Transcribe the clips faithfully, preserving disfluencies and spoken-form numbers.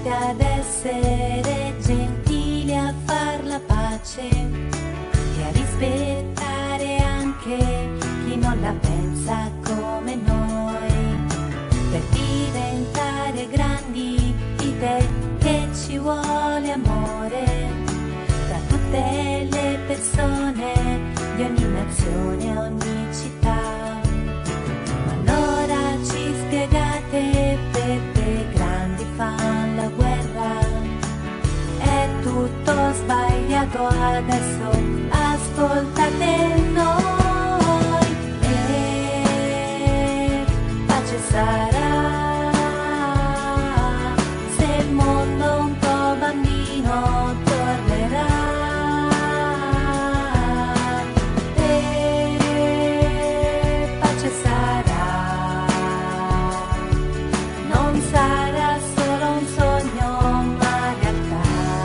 insegnate ad essere gentili, a far la pace e a rispettare anche chi non la pensa come noi. Per diventare grandi dite che ci vuole amore tra tutte le persone di ogni nazione, ogni città. Ma allora ci spiegate perché grandi fan la guerra? È tutto sbagliato adesso, ascoltate noi e pace sarà. Se il mondo un po' bambino tornerà e pace sarà. Non sarà solo un sogno ma realtà.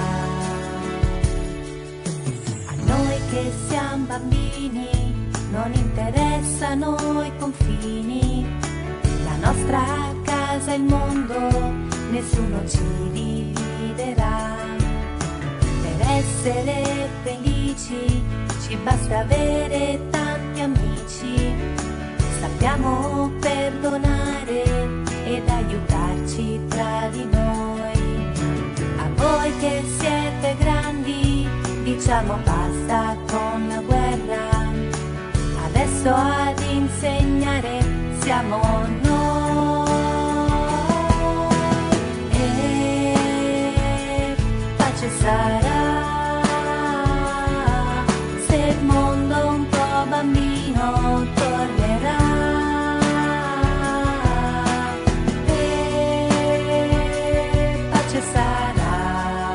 A noi che siamo bambini non interessano i confini, la nostra casa e il mondo nessuno ci dividerà. Per essere felici ci basta avere tanti amici, sappiamo perdonare ed aiutarci tra di noi. A voi che siete grandi diciamo basta con la guerra, adesso ad insegnare siamo noi. E pace sarà. Se il mondo un po' bambino tornerà e pace sarà.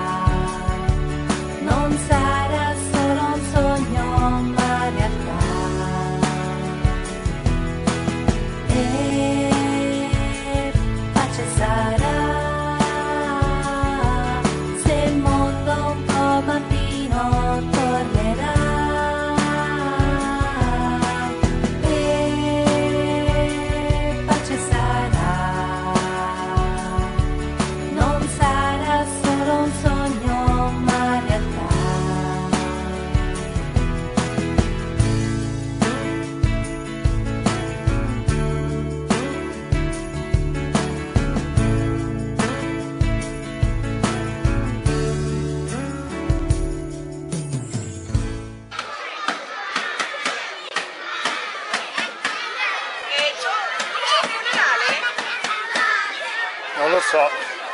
Non sarà solo un sogno ma realtà. E pace sarà. Se il mondo un po' bambino tornerà e pace sarà. Non sarà solo un sogno ma realtà. Non lo so.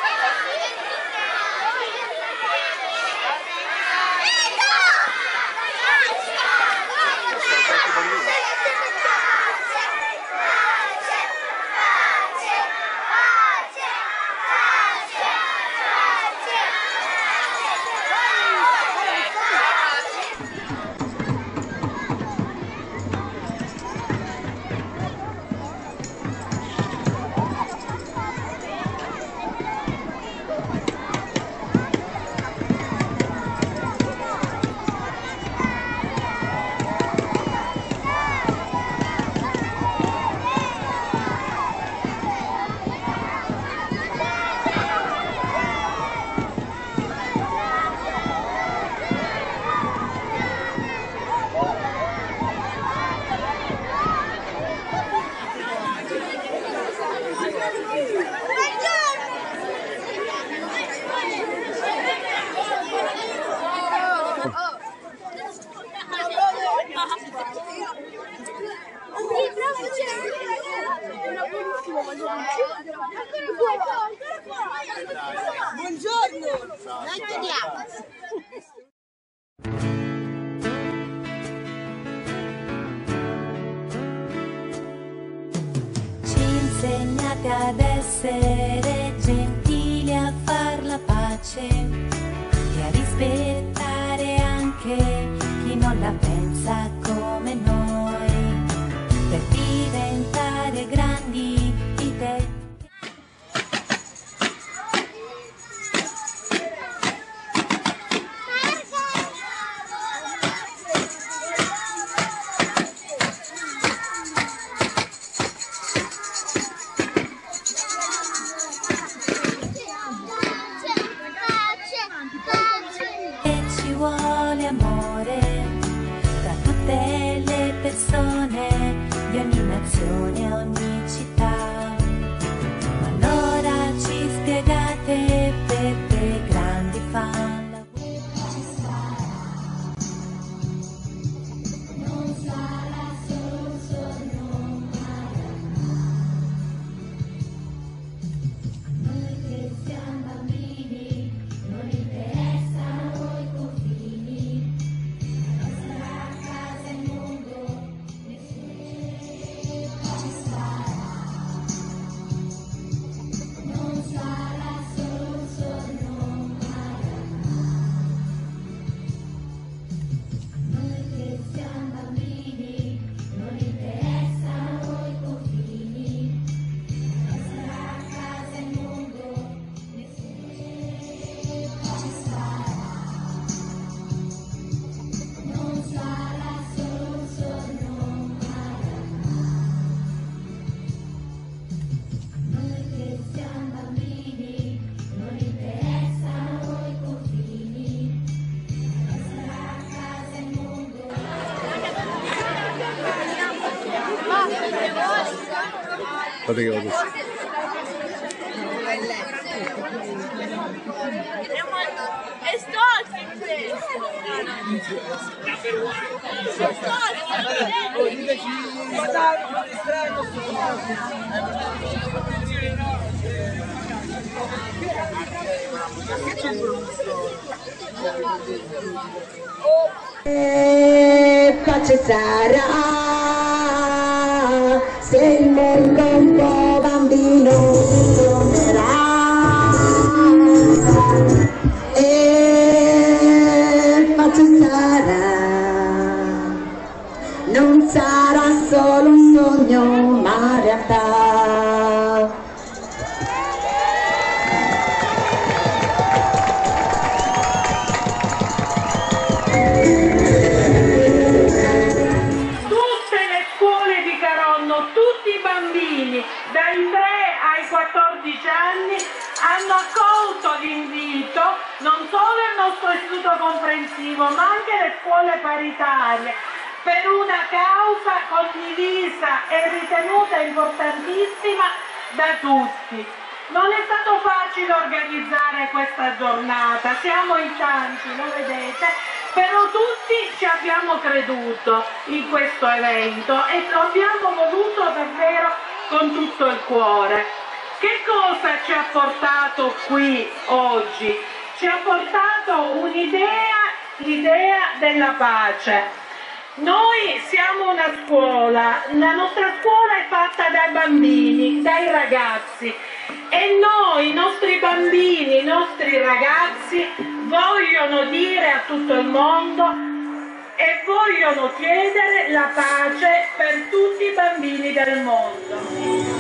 Buongiorno, noi vediamo. Ci insegnate ad essere gentili, a far la pace e a rispettare anche chi non la pensa come noi. Per diventare grandi dite Guarda che vado su. È storto in questo! È E pace sarà se il mondo un po' bambino tornerà. E pace sarà, non sarà solo un sogno ma realtà. Tutti i bambini dai tre ai quattordici anni hanno accolto l'invito non solo il nostro istituto comprensivo ma anche le scuole paritarie per una causa condivisa e ritenuta importantissima da tutti. Non è stato facile organizzare questa giornata, siamo in tanti, lo vedete, però tutti ci abbiamo creduto in questo evento e lo abbiamo voluto davvero con tutto il cuore. Che cosa ci ha portato qui oggi? Ci ha portato un'idea, l'idea della pace. Noi siamo una scuola, la nostra scuola è fatta dai bambini, dai ragazzi e noi, i nostri bambini, i nostri ragazzi vogliono dire a tutto il mondo e vogliono chiedere la pace per tutti i bambini del mondo.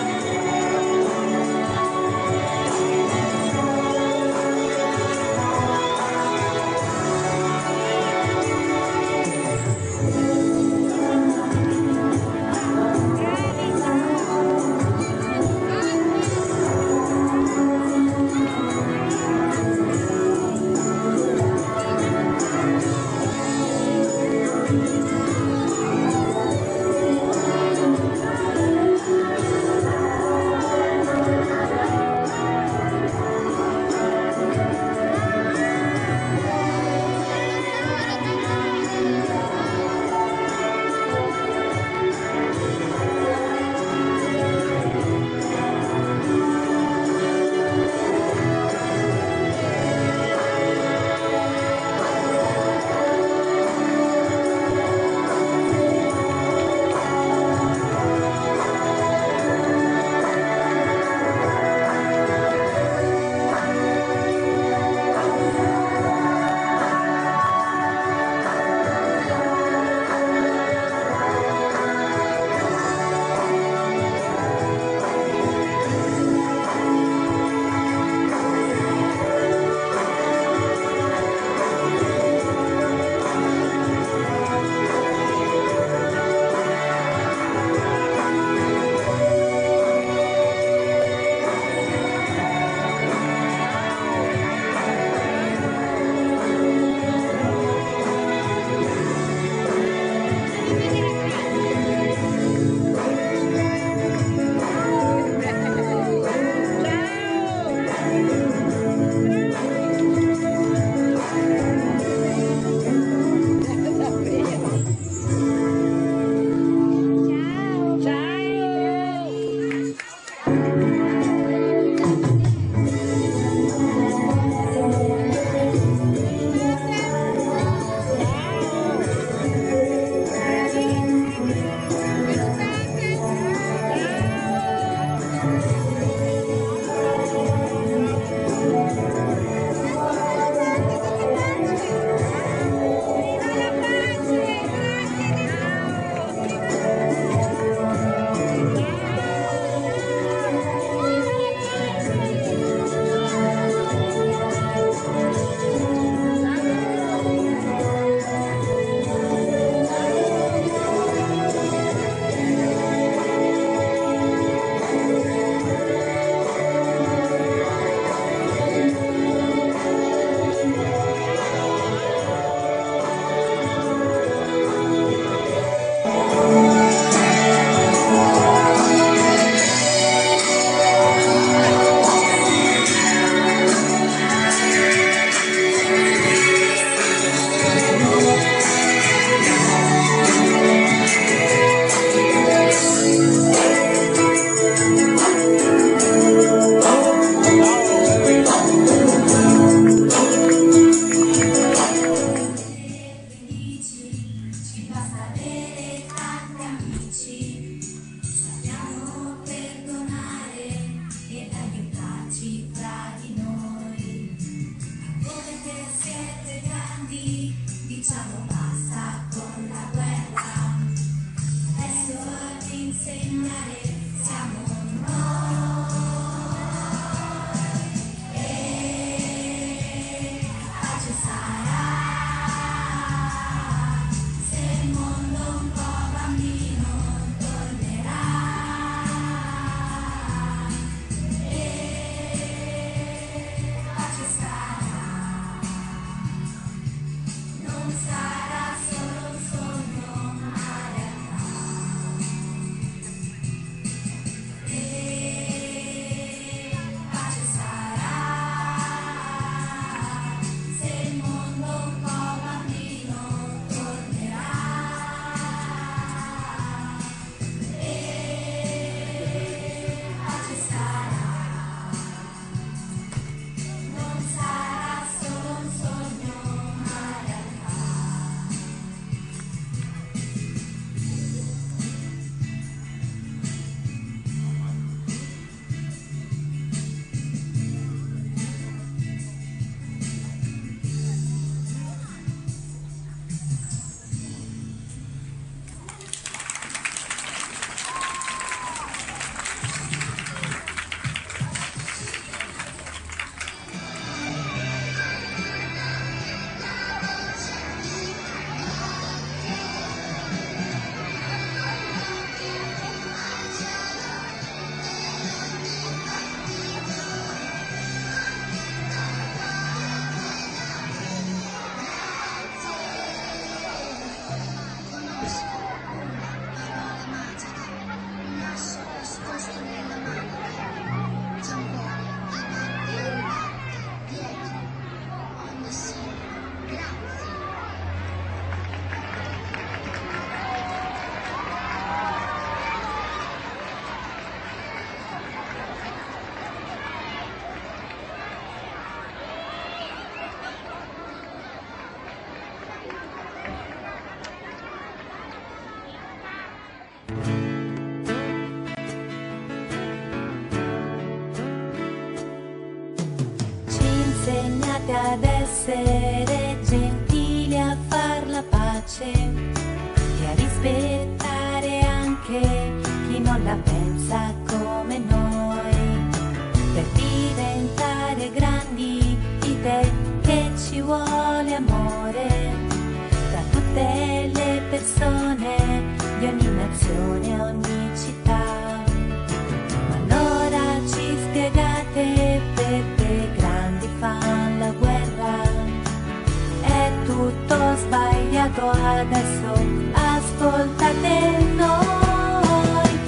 rispettare anche chi non la pensa come noi, per diventare grandi di te che ci vuole amore tra tutte le persone di ogni nazione, ogni città. Ma allora ci spiegate perché grandi fan la guerra? È tutto sbagliato adesso, ascoltate noi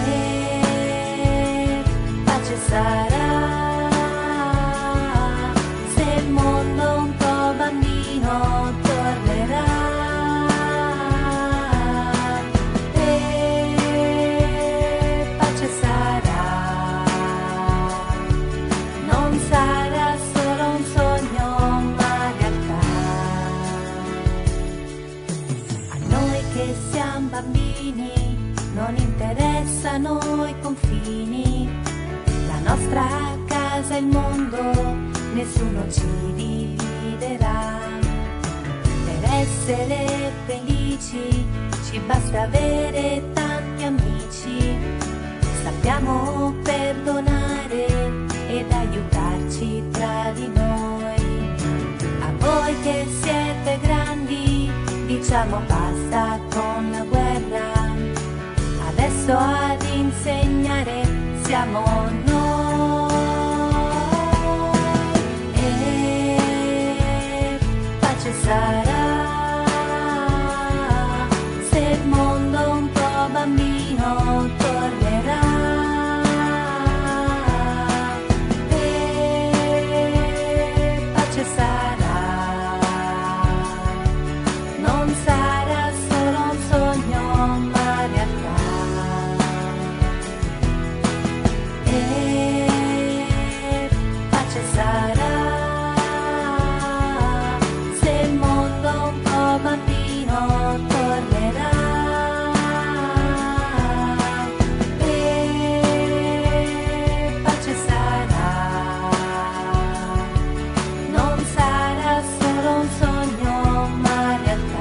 e pace sarà se il mondo un po' bambino tornerà e pace sarà, non sarà solo un sogno ma realtà. A noi che siamo bambini non interessano i confini, la nostra casa, il mondo, nessuno ci dividerà. Per essere felici ci basta avere tanti amici, sappiamo perdonare ed aiutarci tra di noi. A voi che siete grandi diciamo basta con la guerra, adesso ad insegnare siamo noi e pace sarà se il mondo un po' bambino tornerà e pace sarà, non sarà solo un sogno ma realtà. E pace sarà se il mondo un po' bambino tornerà e pace sarà, non sarà solo un sogno ma realtà.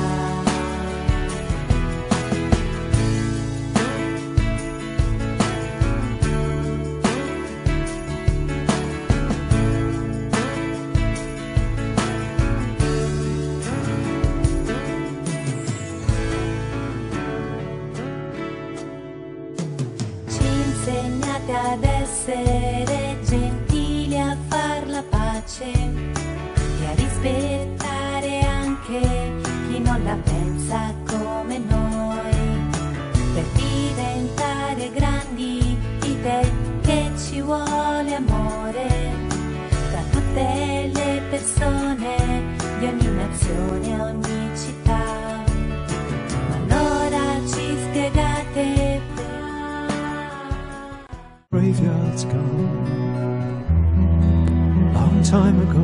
Ci insegnate ad essere gentili, a far la pace e a rispettare anche chi non la pensa come noi, per diventare grandi di te che ci vuole amore tra tutte le persone di ogni nazione, ogni città. Ma allora ci spiegate Graveyard's gone, long time ago.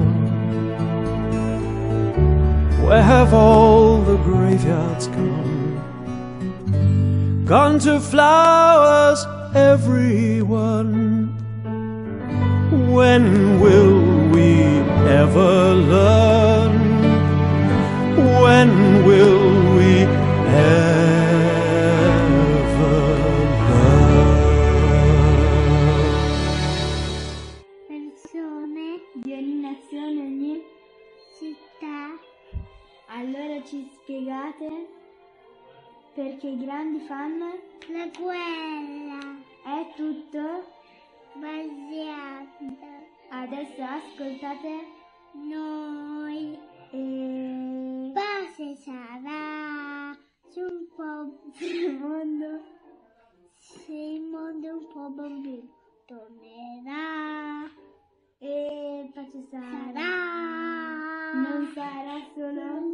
Where have all the graveyards gone? Gone to flowers, everyone. When will we ever learn? When will we ever learn? Persone di ogni nazione, ogni città. Allora ci spiegate perché i grandi fanno la guerra. È tutto sbagliato. Adesso ascoltate noi e pace sarà su un po' il mondo, se il mondo è un po' bambino tornerà e pace sarà, non sarà solo